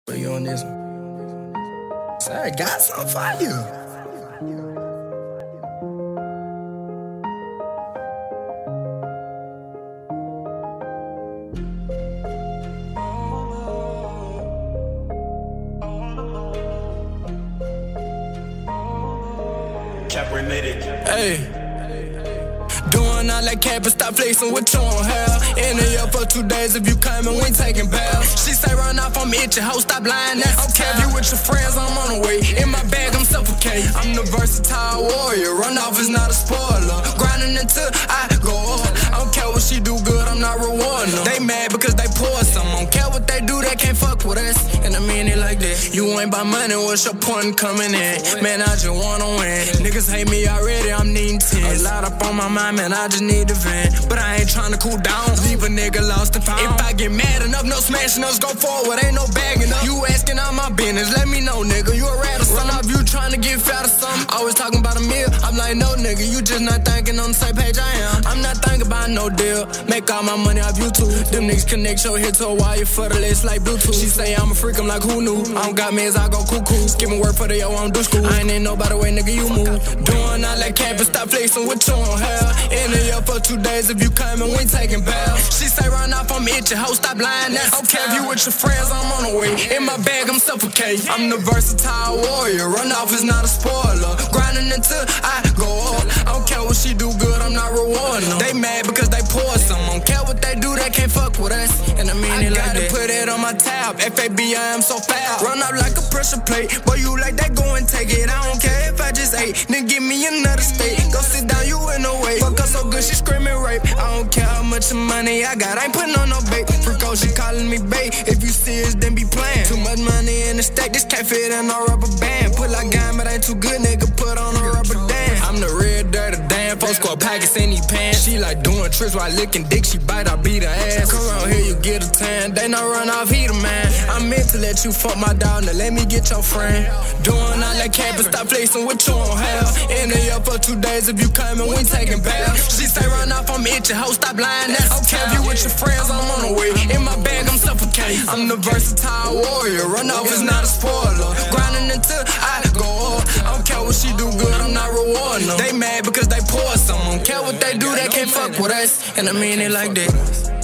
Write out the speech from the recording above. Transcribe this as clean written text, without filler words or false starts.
Put you on this one. Say, I got something for you. Hey. Doing all that cap and stop flexing what you don't have. In the year for 2 days if you coming, we ain't taking bails. She say run off, I'm itching, ho, stop lying, that's okay. If you with your friends, I'm on the way. In my bag, I'm suffocating. I'm the versatile warrior, run off is not a spoiler. Grinding until I go up. I don't care what she do good, I'm not rewarding them. They mad because they pour some. I don't care what they do, they can't fuck with us. And I mean it like that. You ain't by money, what's your point coming in? Man, I just wanna win. Niggas hate me already, I'm needing 10. A lot up on my mind, man, I just need a van. But I ain't tryna cool down, leave a nigga lost and found. If I get mad enough, no smashing us, go forward, ain't no bagging up. You asking all my business, let me know, nigga, you a rat or something. Run off, you tryna get fat or something. Always talking about a meal, I'm like, no, nigga, you just not thinking on the same page I am. I'm not thinking about no deal, make all my money off YouTube. Them niggas connect your hit to a wire for the list like Bluetooth. She say I'm a freak, I'm like, who knew? I don't got mans, I go cuckoo. Skipping work for the yo, I don't do school. I ain't nobody way, nigga, you move. Doing all that cap and stop flexing what you don't have. In the year for 2 days if you coming, we ain't taking bails. She say run off, I'm itching, ho, stop lying, that's okay. If you with your friends, I'm on the way. In my bag, I'm suffocating. I'm the versatile warrior, run off is not a spoiler. Grinding until I go up. I don't care what she do good, I'm not rewarding them. They mad because they pour some. I don't care what they do, they can't fuck with us. And I mean it like that. Put it on my tab, FAB, I am so foul. Run up like a pressure plate, boy you like that, go and take it. I don't care if I just ate, then give me another steak. Go sit down, you in the way. Fuck her so good, she screaming rape. I don't care how much money I got, I ain't putting on no bait. Freako, she calling me bait. If you serious, then be playing. Too much money in the stack, this can't fit in no rubber band. Put like gun, but ain't too good, nigga, put on a rubber band. I'm the red dirty damn, folks squad packets in these pants. She like doing tricks while licking dick, she bite, I beat her ass. Come around here, you get a tan, they not run off, he the man. I'm meant to let you fuck my dog, now let me get your friend. Doing all that cap and stop flexing what you don't have. In the year for 2 days if you coming, we ain't taking bails. She say run off, I'm itching, ho, stop lying, that's okay. If you with your friends, I'm on the way. In my bag, I'm suffocating. I'm the versatile warrior, run off is not a spoiler. Grinding until I go up. I don't care what she do good, I'm not rewarding them. They mad because they pour some. I don't care what they do, they can't fuck with us. And I mean it like that.